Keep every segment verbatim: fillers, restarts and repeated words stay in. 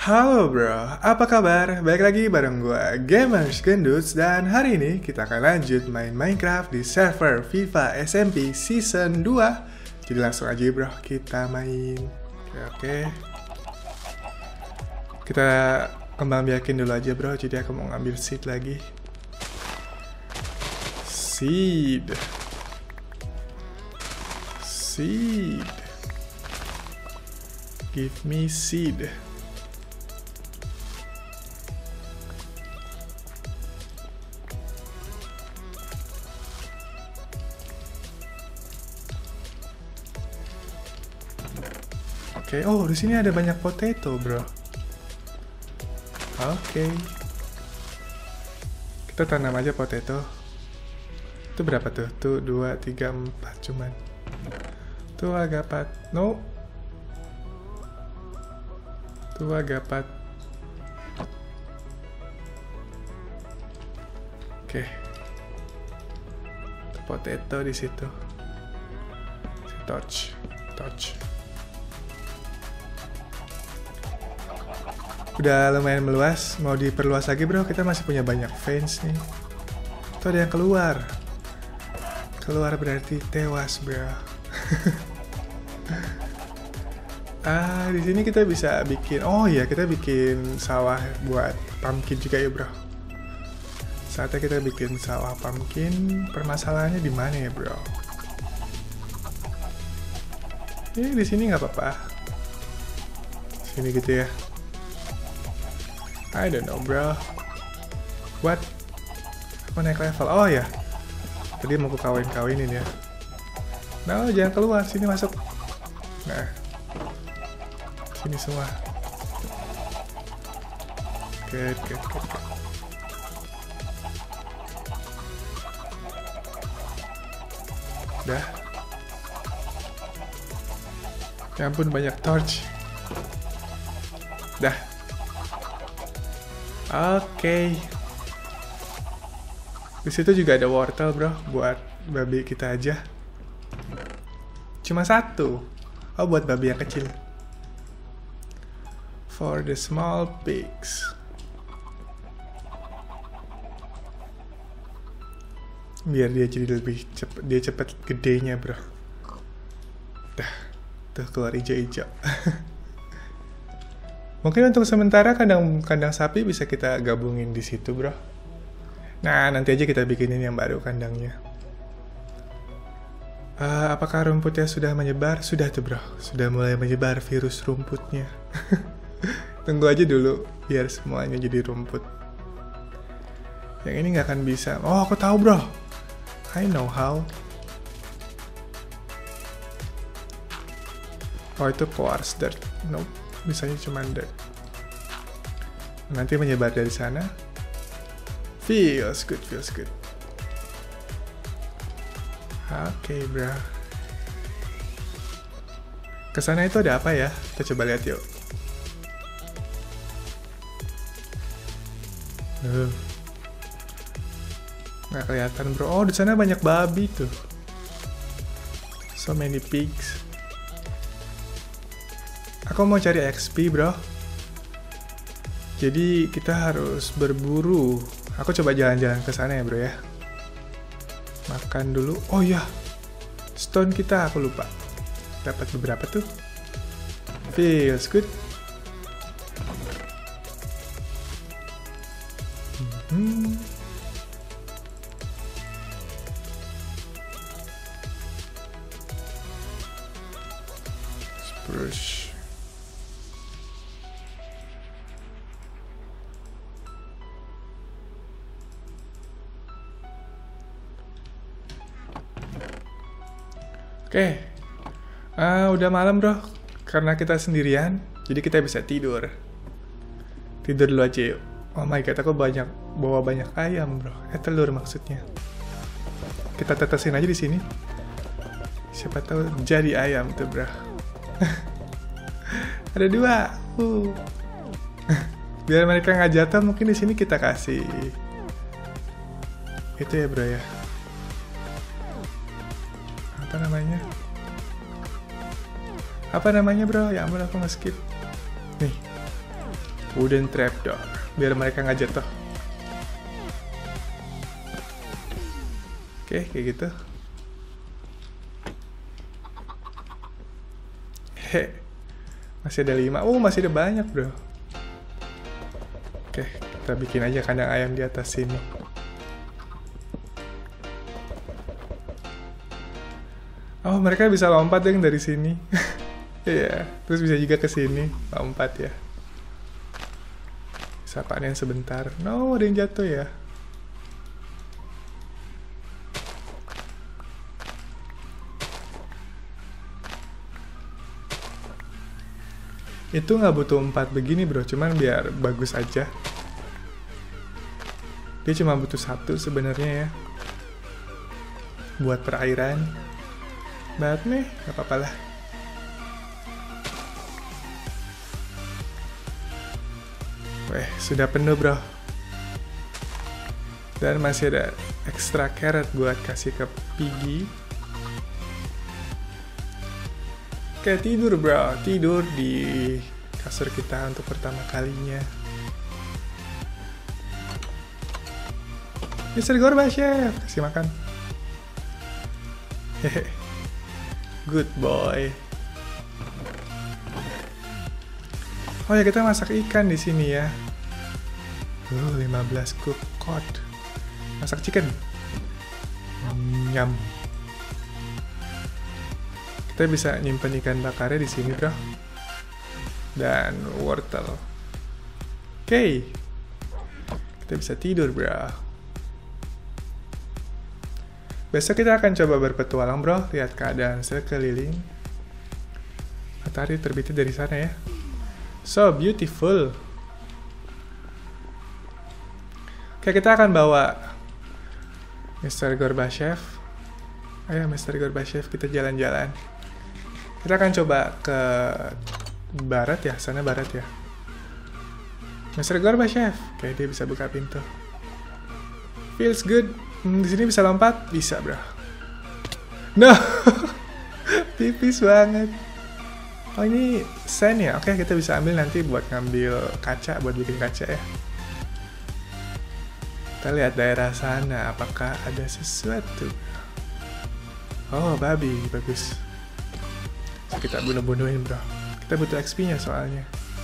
Halo bro, apa kabar? Balik lagi bareng gue Gamers Genduts. Dan hari ini kita akan lanjut main Minecraft di server FIFA S M P Season dua. Jadi langsung aja bro, kita main. Oke, oke. Kita kembang biakin dulu aja bro. Jadi aku mau ngambil seed lagi. Seed Seed Give me seed. Oke, okay. Oh di sini ada banyak potato, bro. Oke, okay. Kita tanam aja potato. Itu berapa tuh? Tuh dua, tiga, empat cuman. Tuh agak pat, no. Tuh agak pat. Oke, okay. Potato di situ. Torch, torch. Udah lumayan meluas, mau diperluas lagi bro, kita masih punya banyak fans nih. Tuh ada yang keluar. Keluar berarti tewas bro. Ah, di sini kita bisa bikin, oh iya kita bikin sawah buat pumpkin juga ya bro. Saatnya kita bikin sawah pumpkin, permasalahannya di mana ya bro? Ini di sini nggak apa-apa. Sini gitu ya. I don't know bro. What? Aku naik level. Oh ya. Tadi mau aku kawin-kawinin ya. No, jangan keluar. Sini masuk. Nah. Sini semua. Oke, oke, oke. Udah. Ya ampun banyak torch. Dah. Oke, okay. Di situ juga ada wortel bro, buat babi kita aja. Cuma satu. Oh, buat babi yang kecil. For the small pigs. Biar dia jadi lebih cepet, dia cepet gedenya bro. Dah, tuh keluar hijau-hijau. Mungkin untuk sementara kandang kandang sapi bisa kita gabungin di situ, bro. Nah, nanti aja kita bikinin yang baru kandangnya. Uh, apakah rumputnya sudah menyebar? Sudah tuh, bro. Sudah mulai menyebar virus rumputnya. Tunggu aja dulu, biar semuanya jadi rumput. Yang ini nggak akan bisa. Oh, aku tahu, bro. I know how. Oh, itu quartz dirt. Nope. Misalnya cuma dirt. Nanti menyebar dari sana. Feels good, feels good. Oke, okay, bro. Kesana itu ada apa ya? Kita coba lihat yuk. Uh. Nggak kelihatan, bro. Oh, di sana banyak babi tuh. So many pigs. Aku mau cari X P bro. Jadi kita harus berburu. Aku coba jalan-jalan ke sana ya bro ya. Makan dulu. Oh iya, stone kita aku lupa. Dapat beberapa tuh. Feels good. Hmm. Spruce. Oke, okay. uh, udah malam bro, karena kita sendirian, jadi kita bisa tidur. Tidur dulu aja yuk. Oh my god, aku banyak bawa banyak ayam bro, eh telur maksudnya. Kita tetesin aja di sini. Siapa tahu jadi ayam tuh bro. Ada dua. Uh. Biar mereka nggak jatuh, mungkin di sini kita kasih itu ya bro ya. Apa namanya? Apa namanya bro? Ya ampun aku nge-skip. Nih. Wooden trapdoor, biar mereka nggak jatuh. Oke, kayak gitu. Hehe, masih ada lima. Oh, masih ada banyak, bro. Oke, kita bikin aja kandang ayam di atas sini. Oh, mereka bisa lompat deh dari sini. Iya, terus bisa juga ke sini, lompat ya. Bisa panen sebentar. No, ada yang jatuh ya. Itu nggak butuh empat begini bro, cuman biar bagus aja. Dia cuma butuh satu sebenarnya ya, buat perairan. Banget nih, nggak apa-apa lah. Weh, sudah penuh bro. Dan masih ada extra carrot buat kasih ke Piggy. Oke, tidur bro, tidur di kasur kita untuk pertama kalinya. mister Gorbachev, kasih makan. Hehe, good boy. Oh ya, kita masak ikan di sini ya. Uh, lima belas cook cod. Masak chicken. Nyam. Kita bisa nyimpen ikan bakarnya di sini, bro. Dan wortel. Oke. Okay. Kita bisa tidur, bro. Besok kita akan coba berpetualang, bro. Lihat keadaan sekeliling. Matahari terbitnya dari sana ya. So beautiful. Oke, okay, kita akan bawa mister Gorbachev. Ayo, mister Gorbachev, kita jalan-jalan. Kita akan coba ke barat ya, sana barat ya. mister Gorbachev, kayak dia bisa buka pintu. Feels good. Hmm, di sini bisa lompat, bisa bro. No, tipis banget. Oh ini sand ya, oke kita bisa ambil nanti buat ngambil kaca, buat bikin kaca ya. Kita lihat daerah sana, apakah ada sesuatu. Oh babi, bagus. Kita bunuh-bunuhin bro. Kita butuh X P-nya soalnya.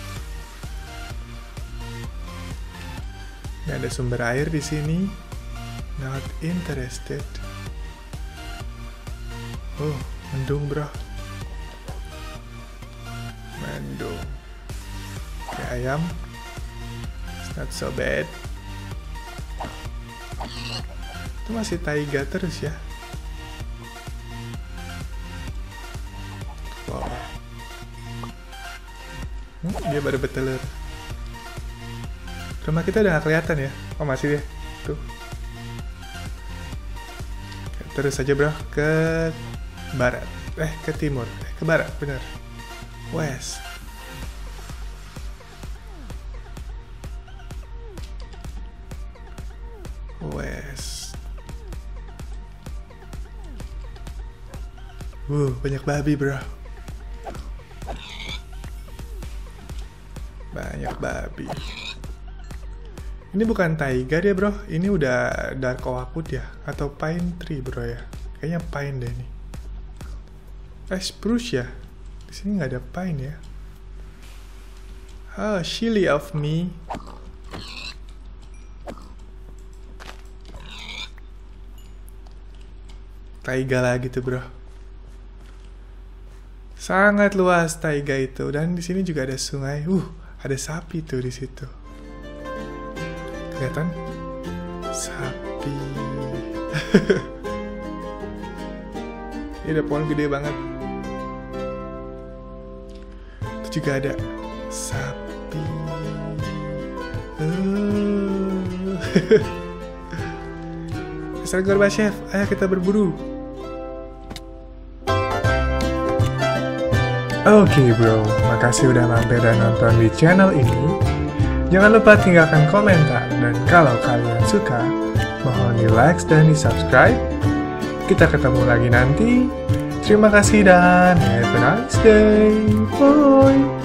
Ini ada sumber air di sini. Not interested. Oh, mendung bro. Mendung. Oke, ayam. It's not so bad. Itu masih taiga terus ya. Wow. Hmm, dia baru bertelur. Rumah kita udah gak kelihatan ya. Oh masih deh. Tuh. Terus aja bro. Ke barat. Eh ke timur. Eh ke barat bener. West. West. Wuh banyak babi bro. Banyak babi. Ini bukan taiga dia bro, ini udah dark oakwood ya, atau pine tree bro ya. Kayaknya pine deh ini. Eh spruce ya. Di sini nggak ada pine ya. Ah, silly of me. Taiga lagi tuh bro. Sangat luas taiga itu, dan di sini juga ada sungai. Uh, ada sapi tuh di situ. Kelihatan? Sapi. Ini ada pohon gede banget. Itu juga ada sapi. Uh. mister Gorbachev, ayo kita berburu. Oke okay, bro, makasih udah mampir dan nonton di channel ini. Jangan lupa tinggalkan komentar, dan kalau kalian suka, mohon di like dan di subscribe. Kita ketemu lagi nanti. Terima kasih dan have a nice day. Bye.